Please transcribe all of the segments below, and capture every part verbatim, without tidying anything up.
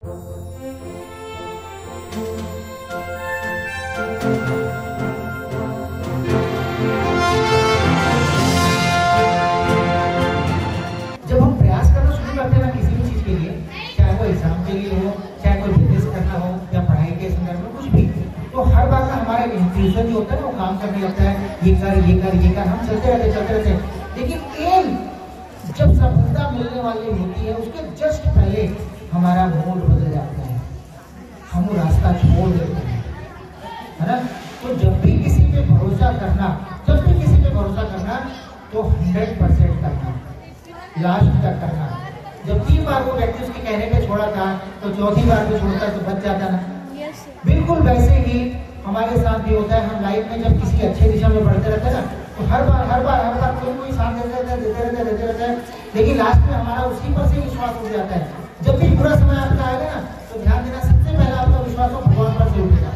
जब हम प्रयास करना शुरू करते हैं ना किसी भी चीज के लिए, चाहे वो एग्जाम के लिए हो, चाहे कोई बिजनेस करना हो या पढ़ाई के संदर्भ में कुछ भी, तो हर बार ना हमारा इंट्यूशन जो होता है ना वो काम करने लगता है, ये कर ये कर ये कर, हम चलते रहते चलते रहते लेकिन एम जब सफलता मिलने वाली होती है उसके जस्ट पहले हमारा मूड बदल जाता है, हम वो रास्ता छोड़ देते हैं, है ना। तो जब भी किसी पे भरोसा करना, जब भी किसी पे भरोसा करना तो हंड्रेड परसेंट करना, लास्ट तक करना। जब तीन बार वो व्यक्ति उसके कहने पे छोड़ा था तो चौथी बार भी छोड़ता तो बच जाता ना। बिल्कुल वैसे ही हमारे साथ भी होता है, हम लाइफ में जब किसी अच्छे दिशा में बढ़ते रहते हैं ना तो हर बार हर बार हर बार कोई कोई साथ देते रहते हैं देते रहते हैं देते रहते हैं लेकिन लास्ट में हमारा उसी पर से विश्वास उठ जाता है। जब भी बुरा समय आपका आएगा ना तो ध्यान देना, सबसे पहले आपका विश्वास हो भगवान पर से उठेगा,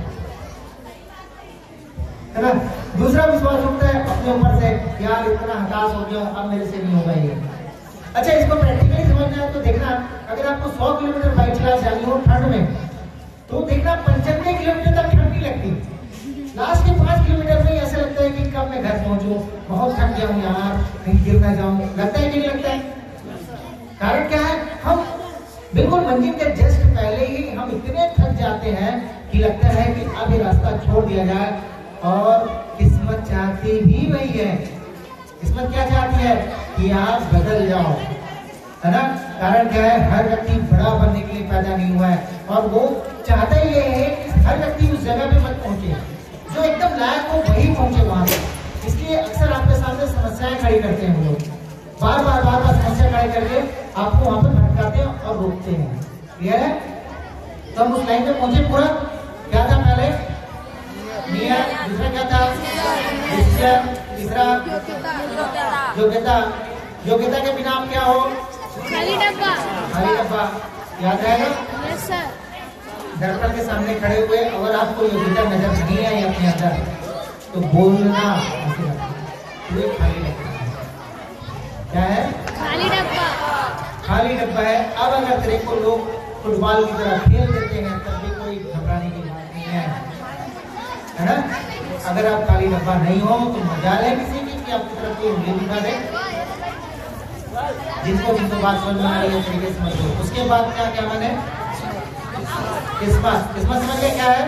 है ना। दूसरा विश्वास उठता है अपने ऊपर से, यार इतना हताश हो गया अब मेरे से नहीं होगा ये। अच्छा, इसको प्रैक्टिकली समझना है तो देखना, अगर आपको सौ किलोमीटर बाइक चला जानी हो ठंड में तो देखना पंचानवे किलोमीटर तक ठंड नहीं लगती, लास्ट के पांच किलोमीटर में ऐसा लगता है कि कब मैं घर पहुंचूं, बहुत थक गया हूं यार, कहीं गिर ना जाऊं, लगता है कि नहीं लगता है। कारण क्या है, हम बिल्कुल मंजिल के जस्ट पहले ही हम इतने थक जाते हैं कि लगता है कि अब ये रास्ता छोड़ दिया जाए, और किस्मत चाहती भी वही है। किस्मत क्या चाहती है कि आप बदल जाओ, है ना। कारण क्या है, हर व्यक्ति बड़ा बनने के लिए पैदा नहीं हुआ है, और वो चाहता ही ये है कि हर व्यक्ति उस जगह पे मत पहुंचे, जो एकदम लायक हो वही पहुंचे वहां पे। इसलिए अक्सर आपके सामने समस्याएं खड़ी करते हैं हम लोग, बार बार बार बार समस्या खड़ी करके आपको वहां पर भटकाते हैं और रोकते हैं। क्लियर है? तो हम उस लाइन पे पहुंचे। पूरा क्या था पहले? नियत, दूसरा क्या था? निश्चय, तीसरा योग्यता। योग्यता के बिना आप क्या हो? खाली डब्बा। खाली डब्बा। याद रहेगा? Yes sir. दर्पण के सामने खड़े हुए अगर आपको योग्यता नजर नहीं आई अपने अंदर तो बोलना पूरे खाली डब्बा। क्या है? खाली डब्बा। खाली डब्बा है। अब अगर तेरे को लोग फुटबॉल की तरह खेल देते हैं तब भी कोई घबराने की बात नहीं है, है ना। अगर आप खाली डब्बा नहीं हो तो मजाल है किसी की कि आपकी तरफ कोई उंगली दिखा दे। जिनको जिनको बात समझ में आ रही है तरीके समझ लो। उसके बाद क्या क्या मैंने किस्मत। किस्मत समझ गए क्या है?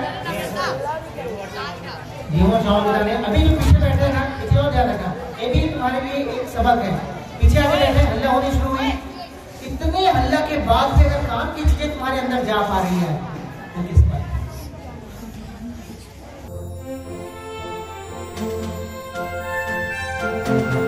जीवन शाम बताने। अभी जो पीछे बैठे हैं ना, पीछे और ध्यान रखना, ये भी तुम्हारे लिए एक सबक है। पीछे आगे बैठे, हल्ला होनी शुरू हुई, इतने हल्ला के बाद भी अगर काम की चीजें तुम्हारे अंदर जा पा रही है तो किस्मत। Thank you.